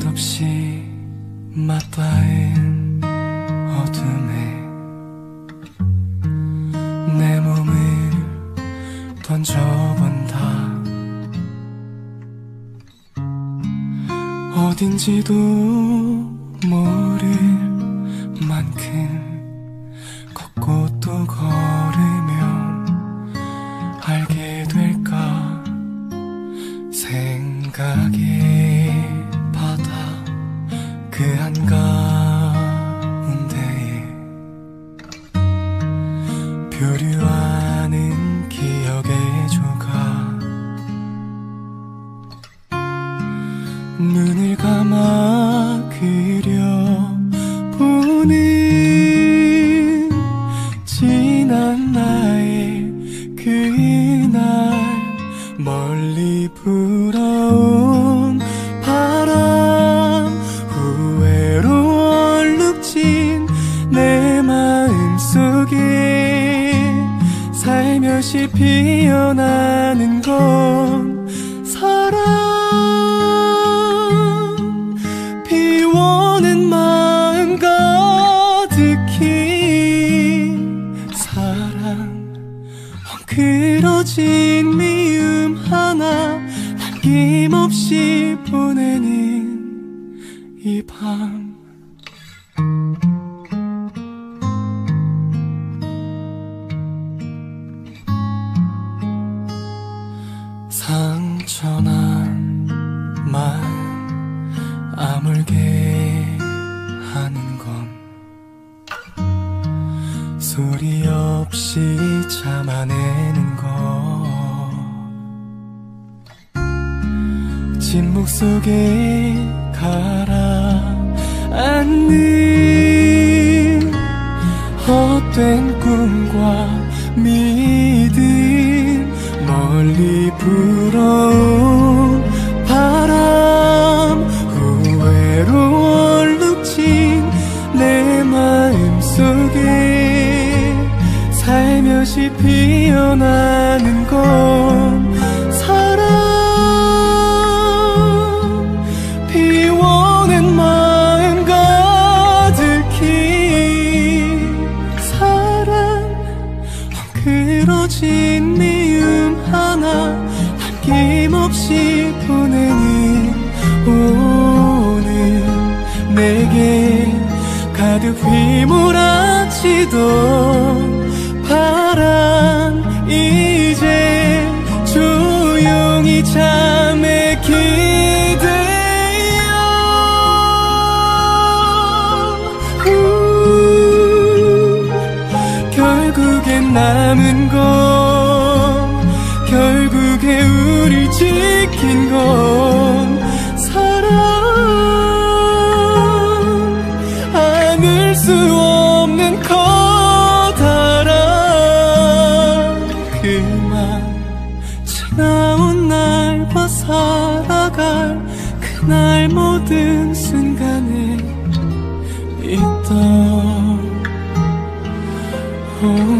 끝없이 맞닿은 어둠에 내 몸을 던져본다. 어딘지도 모를 만큼 걷고 또 걸으면 알게 될까. 생각의 바다 그 한가운데에 표류하는 기억의 조각. 눈을 감아 그려보는 지난 나의 그날, 멀리 불어온 바람, 후회로 얼룩진 내 마음속에 살며시 피어나는 건 사랑. 비워낸 마음 가득히 사랑. 헝클어진 미움 하나 남김없이 보내는 이 밤. 상처난 마음 아물게 하는 건 소리 없이 참아내는 것. 침묵 속에 가라앉는 헛된 꿈과 믿음, 멀리 불어온 바람, 후회로 얼룩진 내 마음속에 살며시 피어나는 건 사랑. 비워낸 마음 가득히 사랑. 헝클어진 미움 하나 남김없이 보내는 오늘, 내게 가득 휘몰아치던 바람 이제 조용히 잠에 기대어 결국엔 남은 건, 결국에 우릴 지킨 건 사랑. 안을 수 없는 커다란 그만, 지나온 날과 살아갈 그날 모든 순간에 있던